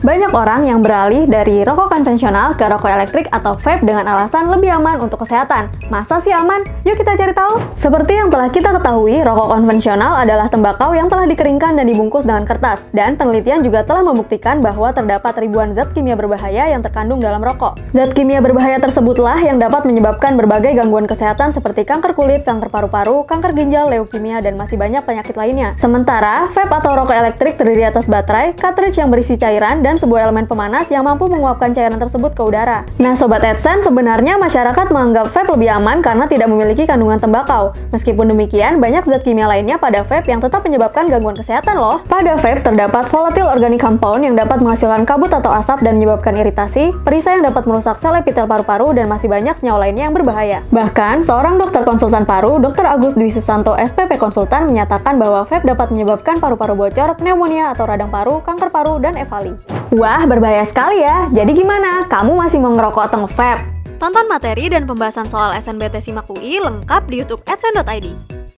Banyak orang yang beralih dari rokok konvensional ke rokok elektrik atau vape dengan alasan lebih aman untuk kesehatan. Masa sih aman? Yuk kita cari tahu. Seperti yang telah kita ketahui, rokok konvensional adalah tembakau yang telah dikeringkan dan dibungkus dengan kertas. Dan penelitian juga telah membuktikan bahwa terdapat ribuan zat kimia berbahaya yang terkandung dalam rokok. Zat kimia berbahaya tersebutlah yang dapat menyebabkan berbagai gangguan kesehatan seperti kanker kulit, kanker paru-paru, kanker ginjal, leukemia, dan masih banyak penyakit lainnya. Sementara, vape atau rokok elektrik terdiri atas baterai, cartridge yang berisi cairan, dan sebuah elemen pemanas yang mampu menguapkan cairan tersebut ke udara. Nah Sobat AdSense, sebenarnya masyarakat menganggap vape lebih aman karena tidak memiliki kandungan tembakau. Meskipun demikian, banyak zat kimia lainnya pada vape yang tetap menyebabkan gangguan kesehatan loh. Pada vape terdapat volatile organic compound yang dapat menghasilkan kabut atau asap dan menyebabkan iritasi, perisai yang dapat merusak sel epitel paru-paru, dan masih banyak senyawa lainnya yang berbahaya. Bahkan, seorang dokter konsultan paru, Dr. Agus Dwi Susanto SPP Konsultan, menyatakan bahwa vape dapat menyebabkan paru-paru bocor, pneumonia atau radang paru, kanker paru, dan evali. Wah, berbahaya sekali ya. Jadi gimana? Kamu masih mau ngerokok atau nge-vape? Tonton materi dan pembahasan soal SNBT SIMAK UI lengkap di YouTube adsense.id.